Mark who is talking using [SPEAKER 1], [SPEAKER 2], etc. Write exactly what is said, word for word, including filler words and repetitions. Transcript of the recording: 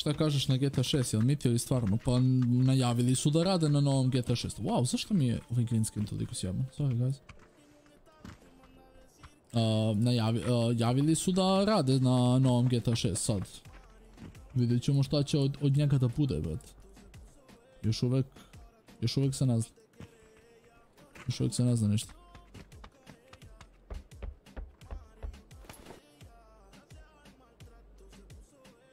[SPEAKER 1] šta kažeš na G T A šest, jel miti ili stvarno? Pa najavili su da rade na novom G T A šest. Wow, zašto mi je ovaj green screen toliko sjaban? Sorry guys. Uh, najavi, uh, javili su da rade na novom G T A šest sad. Vidjet ćemo šta će od, od njega da bude, brat. Još uvek, još uvek se ne zna. Još uvek se ne zna ništa.